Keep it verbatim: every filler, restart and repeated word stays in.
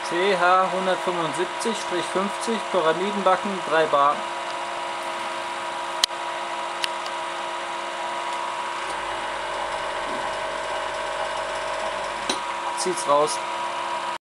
T H hundertfünfundsiebzig fünfzig Pyramidenbacken drei Bar. Zieht's raus.